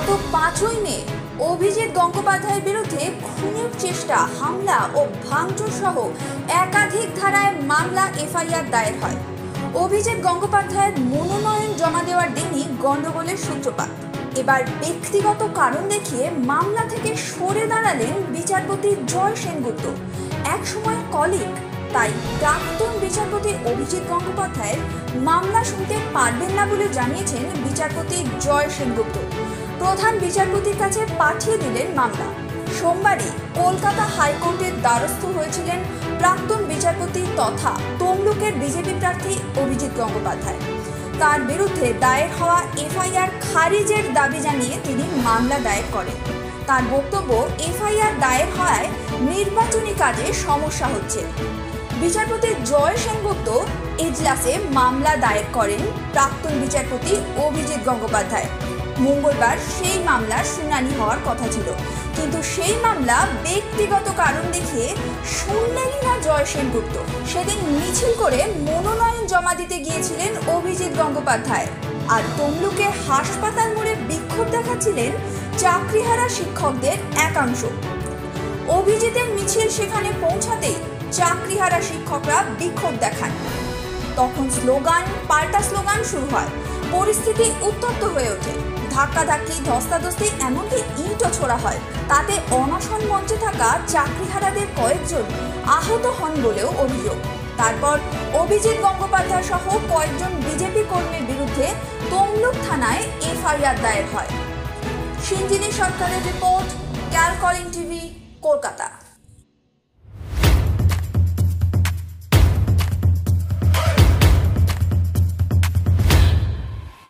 গত 5ই মে অভিজিৎ গঙ্গোপাধ্যায়ের বিরুদ্ধে খুনের চেষ্টা, হামলা ও ভাঙচুর সহ একাধিক ধারায় মামলা এফআইআর দায়ের হয়। অভিজিৎ গঙ্গোপাধ্যায়ের মনোনয়ন জমা দেওয়ার দিনই গন্ডগোলের সূত্রপাত। এবার ব্যক্তিগত কারণ দেখিয়ে মামলা থেকে সরে দাঁড়ালেন বিচারপতি জয় সেনগুপ্ত, একসময় কলিগ। তাই প্রাক্তন বিচারপতি অভিজিৎ গঙ্গোপাধ্যায়ের মামলা শুনতে পারবেন না বলে জানিয়েছেন বিচারপতি জয় সেনগুপ্ত। প্রধান বিচারপতির কাছে পাঠিয়ে দিলেন মামলা। সোমবারই কলকাতা হাইকোর্টের দ্বারস্থ হয়েছিলেন প্রাক্তন বিচারপতি তথা তমলুকের বিজেপি প্রার্থী অভিজিৎ গঙ্গোপাধ্যায়। তার বিরুদ্ধে দায়ের হওয়া এফআইআর খারিজের দাবি জানিয়ে তিনি মামলা দায়ের করেন। তার বক্তব্য, এফআইআর দায়ের হওয়ায় নির্বাচনী কাজে সমস্যা হচ্ছে। বিচারপতি জয় সেনগুপ্ত এজলাসে মামলা দায়ের করেন প্রাক্তন বিচারপতি অভিজিৎ গঙ্গোপাধ্যায়। মঙ্গলবার সেই মামলার শুনানি হওয়ার কথা ছিল, কিন্তু সেই মামলা ব্যক্তিগত কারণ দেখিয়ে শুনলেনই না জয় সেনগুপ্ত। সেদিন মিছিল করে মনোনয়ন জমা দিতে গিয়েছিলেন অভিজিৎ গঙ্গোপাধ্যায়, আর তমলুকে হাসপাতাল মোড়ে বিক্ষোভ দেখাচ্ছিলেন চাকরিহারা শিক্ষকদের একাংশ। অভিজিতের মিছিল সেখানে পৌঁছাতেই চাকরিহারা শিক্ষকরা বিক্ষোভ দেখান। তখন স্লোগান পাল্টা স্লোগান শুরু হয়। পরিস্থিতি উত্তপ্ত হয়ে ওঠে। ধাক্কাধাক্কি, ধস্তাধস্তি, এমনকি ইটও ছোড়া হয়। তাতে অনশন মঞ্চে থাকা চাকরিহারাদের কয়েকজন আহত হন বলেও অভিযোগ। তারপর অভিজিৎ গঙ্গোপাধ্যায় সহ কয়েকজন বিজেপি কর্মীর বিরুদ্ধে তমলুক থানায় এফআইআর দায়ের হয়। সিঞ্জিনী সরকারের রিপোর্ট, ক্যালকলিং টিভি, কলকাতা।